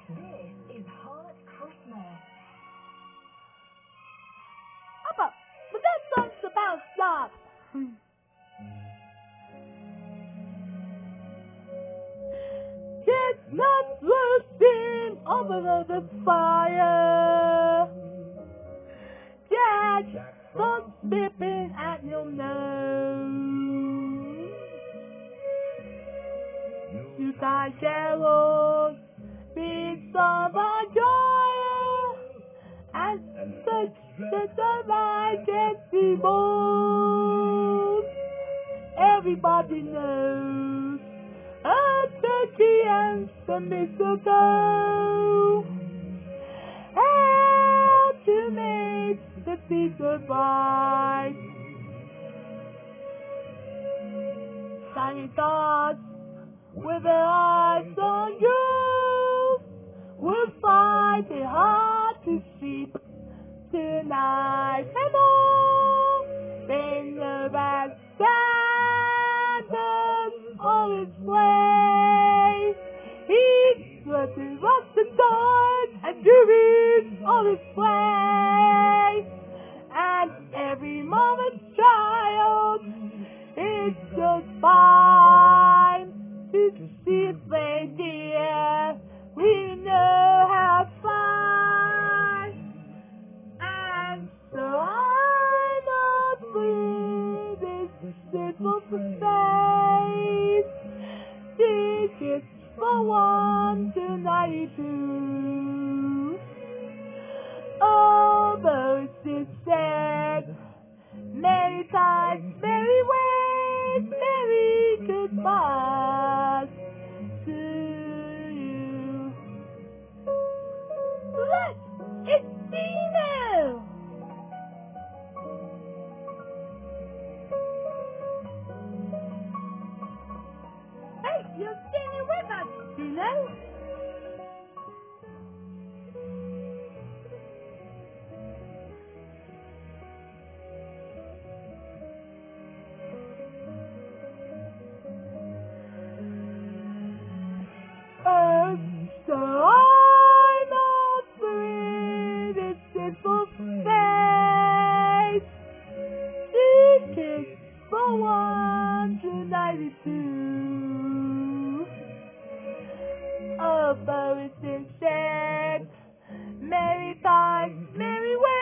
This is Heart Christmas. But that song's about love. Chestnuts roasting over the fire. Jack frost nipping at your nose. Yuletide carols, big song of joy, and such that the light gets evolved. Everybody knows a turkey and some mistletoe help to make the season bright. Shining stars with their eyes on you will find it hard to sleep tonight. And all in the back Santa's on his way. He's working up the toys and doing on his way. And every moment's child is just fine to see if they dear. We know how fine. And so I'm not free this simple space. Tickets for 1 to 92. Although it's said many times, merry ways, merry goodbyes to you. Look, it's Dino! Hey, you're standing with us, Dino! So I'm not free this simple space. Tickets for 1 to 92. Although it's been said many times, merry way.